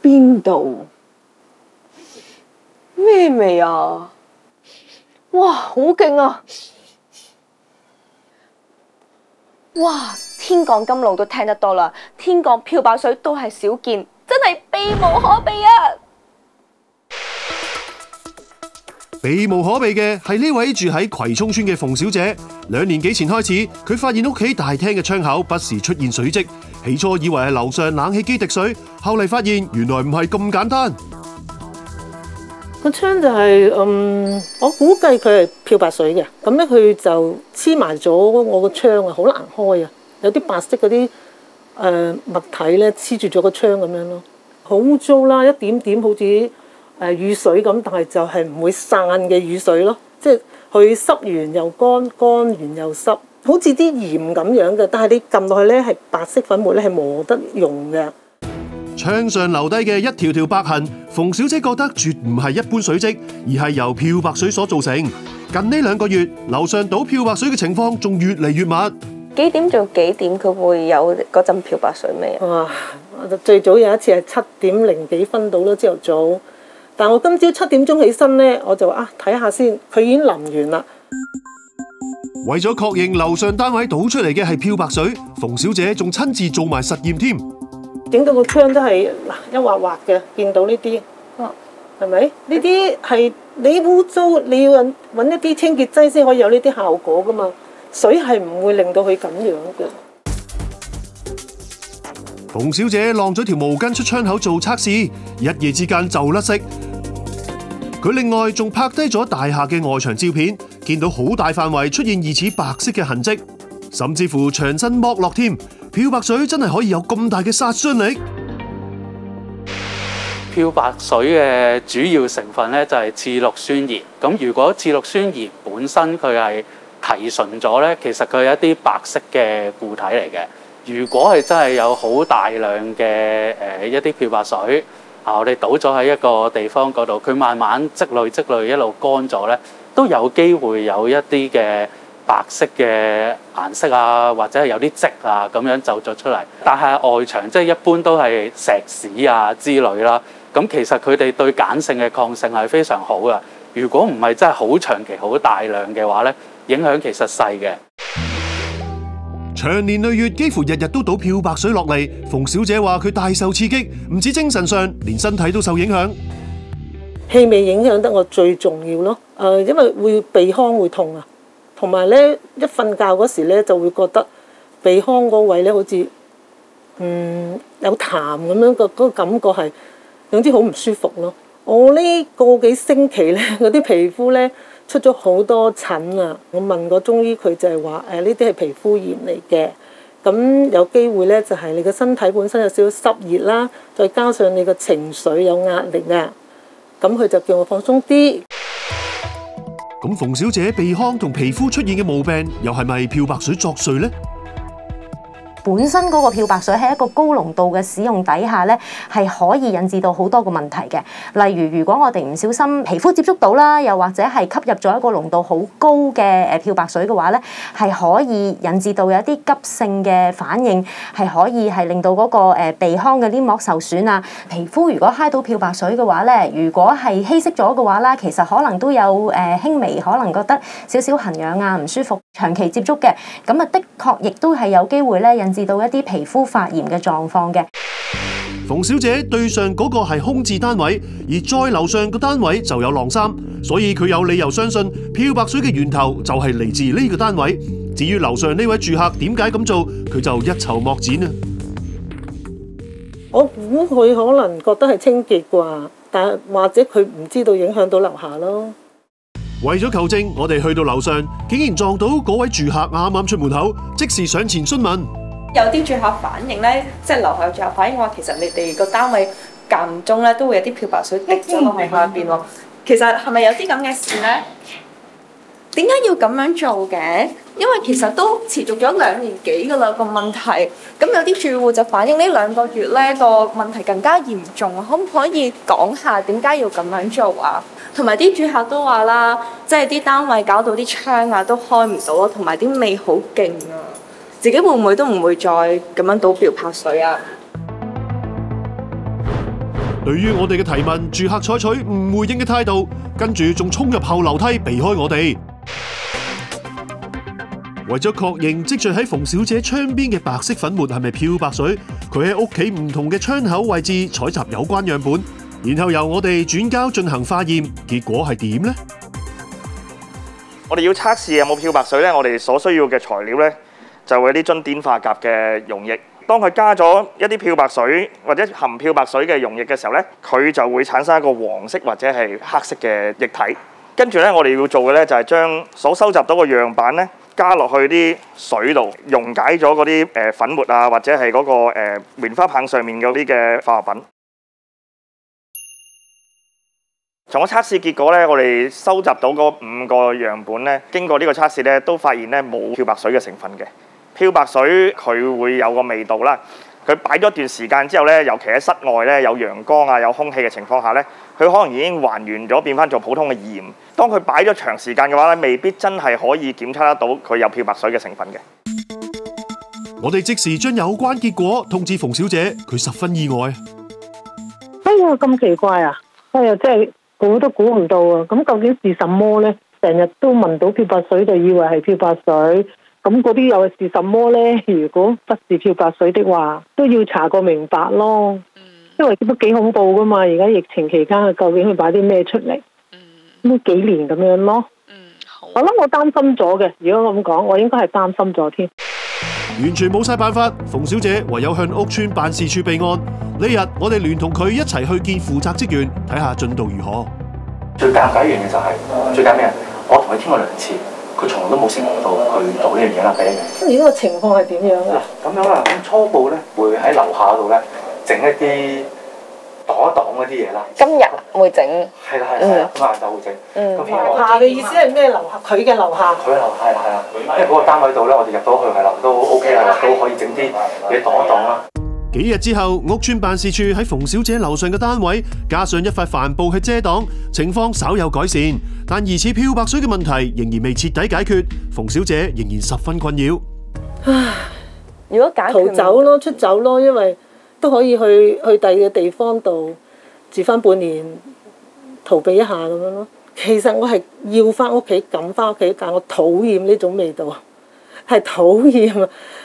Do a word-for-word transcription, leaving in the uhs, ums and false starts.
邊度？咩味啊？哇，好勁啊！ 哇！天降甘露都聽得多啦，天降漂白水都係少見，真係避無可避啊！ 避無可避嘅係呢位住喺葵涌村嘅馮小姐。兩年幾前開始，佢發現屋企大廳嘅窗口不時出現水漬，起初以為係樓上冷氣機滴水，後嚟發現原來唔係咁簡單。 個窗就係、是、嗯，我估計佢係漂白水嘅，咁咧佢就黐埋咗我個窗啊，好難開啊！有啲白色嗰啲誒物體咧黐住咗個窗咁樣咯，好污糟啦，一點點好似誒雨水咁，但係就係唔會散嘅雨水咯，即係佢濕完又乾，乾完又濕，好似啲鹽咁樣嘅，但係你撳落去咧係白色粉末咧係磨得溶嘅。 窗上留低嘅一條條白痕，馮小姐覺得絕唔係一般水漬，而係由漂白水所造成。近呢兩個月，樓上倒漂白水嘅情況仲越嚟越密。 幾點到幾點佢會有嗰陣漂白水味啊？ 哇！最早有一次係七點零幾分到啦，朝頭早。但我今朝七點鐘起身咧，我就啊睇下先，佢已經淋完啦。 為咗確認樓上單位倒出嚟嘅係漂白水，馮小姐仲親自做埋實驗添。 整到個窗都係嗱一滑滑嘅，見到呢啲，係咪？呢啲係你污糟，你要揾揾一啲清潔劑先可以有呢啲效果噶嘛。水係唔會令到佢咁樣嘅。 馮小姐晾咗條毛巾出窗口做測試，一夜之間就甩色。佢另外仲拍低咗大廈嘅外牆照片，見到好大範圍出現疑似白色嘅痕跡，甚至乎牆身剝落添。漂白水真係可以有咁大嘅殺傷力？ 漂白水嘅主要成分咧就係次氯酸鹽。咁如果次氯酸鹽本身佢係提純咗咧，其實佢係一啲白色嘅固體嚟嘅。如果係真係有好大量嘅誒一啲漂白水啊，我哋倒咗喺一個地方嗰度，佢慢慢積累積累一路乾咗咧，都有機會有一啲嘅白色嘅顏色啊，或者係有啲漬啊咁樣走咗出嚟。但係外牆即係一般都係石屎啊之類啦。咁其實佢哋對鹼性嘅抗性係非常好嘅。如果唔係真係好長期好大量嘅話咧，影響其實細嘅。 長年累月幾乎日日都倒漂白水落嚟，馮小姐話佢大受刺激，唔止精神上，連身體都受影響。 氣味影響得我最重要咯。誒，因為會鼻腔會痛啊。同埋咧，一瞓覺嗰時咧，就會覺得鼻腔嗰位咧，好似嗯有痰咁樣個嗰個感覺係，總之好唔舒服咯。我呢個幾星期咧，嗰啲皮膚咧出咗好多疹啊！我問過中醫，佢就係話誒呢啲係皮膚炎嚟嘅。咁有機會咧，就係你個身體本身有少少濕熱啦，再加上你個情緒有壓力啊，咁佢就叫我放鬆啲。 咁馮小姐鼻腔同皮膚出現嘅毛病，又係咪漂白水作祟呢？ 本身嗰個漂白水喺一個高濃度嘅使用底下咧，係可以引致到好多個問題嘅。例如，如果我哋唔小心皮膚接觸到啦，又或者係吸入咗一個濃度好高嘅誒漂白水嘅話咧，係可以引致到有一啲急性嘅反應，係可以係令到嗰個誒鼻腔嘅黏膜受損啊。皮膚如果揩到漂白水嘅話咧，如果係稀釋咗嘅話啦，其實可能都有誒輕微可能覺得少少痕癢啊、唔舒服。長期接觸嘅，咁啊的確亦都係有機會咧引致到一啲皮膚發炎嘅狀況嘅。 馮小姐對上嗰個係空置單位，而再樓上個單位就有晾衫，所以佢有理由相信漂白水嘅源頭就係嚟自呢個單位。至於樓上呢位住客點解咁做，佢就一籌莫展啊！ 我估佢可能覺得係清潔啩，但係或者佢唔知道影響到樓下咯。 為咗求證，我哋去到樓上，竟然撞到嗰位住客啱啱出門口，即時上前詢問。 有啲住客反映咧，即係樓下有住客反映話，其實你哋個單位間唔中咧都會有啲漂白水滴咗落去下邊喎。其實係咪有啲咁嘅事咧？點解要咁樣做嘅？因為其實都持續咗兩年幾噶啦個問題。咁有啲住戶就反映呢兩個月咧個問題更加嚴重，可唔可以講下點解要咁樣做啊？同埋啲住客都話啦，即係啲單位搞到啲窗啊都開唔到咯，同埋啲味好勁啊！自己會唔會都唔會再咁樣倒漂白水啊？ 對於我哋嘅提問，住客採取唔回應嘅態度，跟住仲衝入後樓梯避開我哋。為咗確認積聚喺馮小姐窗邊嘅白色粉末係咪漂白水，佢喺屋企唔同嘅窗口位置採集有關樣本，然後由我哋轉交進行化驗，結果係點呢？ 我哋要測試有冇漂白水咧，我哋所需要嘅材料咧就係啲樽碘化鉀嘅溶液。當佢加咗一啲漂白水或者含漂白水嘅溶液嘅時候咧，佢就會產生一個黃色或者係黑色嘅液體。跟住咧，我哋要做嘅咧就係將所收集到嘅樣板咧加落去啲水度，溶解咗嗰啲誒粉末啊，或者係嗰個誒棉花棒上面嗰啲嘅化學品。從個測試結果咧，我哋收集到嗰五個樣本咧，經過呢個測試咧，都發現咧冇漂白水嘅成分嘅。漂白水佢會有個味道啦，佢擺咗一段時間之後咧，尤其喺室外咧有陽光啊、有空氣嘅情況下咧，佢可能已經還原咗變翻做普通嘅鹽。當佢擺咗長時間嘅話咧，未必真係可以檢測得到佢有漂白水嘅成分嘅。 我哋即時將有關結果通知馮小姐，佢十分意外。 哎呀，咁奇怪啊！哎呀，真係估都估唔到啊！咁究竟是什麼呢？成日都聞到漂白水就以為係漂白水。咁嗰啲又是什麼呢？如果不是漂白水的話，都要查個明白咯。因為都幾恐怖噶嘛，而家疫情期間，究竟佢擺啲咩出嚟？咁幾年咁樣咯。我諗我擔心咗嘅，如果咁講，我應該係擔心咗添。 完全冇晒辦法，馮小姐唯有向屋邨辦事處備案。呢日我哋聯同佢一齊去見負責職員，睇下進度如何。 最尷尬一樣嘢就係、是，最尷咩？我同佢傾過兩次。佢從來都冇承諾到去做呢樣嘢啦，第一樣。 而家個情況係點樣啊？ 咁樣啦，咁初步咧會喺樓下度咧整一啲擋一擋嗰啲嘢啦。 今日會整。 係啦係啦，咁晏晝會整。嗯。咁樓下嘅意思係咩？樓下佢嘅樓下。佢樓係啦係啦，因為嗰個單位度咧，我哋入到去係啦，都 OK 啦，都可以整啲嘢擋一擋啦。 幾日之後，屋邨辦事處喺馮小姐樓上嘅單位加上一塊帆布去遮擋，情況稍有改善。但疑似漂白水嘅問題仍然未徹底解決，馮小姐仍然十分困擾。 唉， 如果解逃走咯，出走咯，因為都可以去去第二個地方度住翻半年，逃避一下咁樣咯。其實我係要翻屋企，趕翻屋企，但我討厭呢種味道，係討厭啊！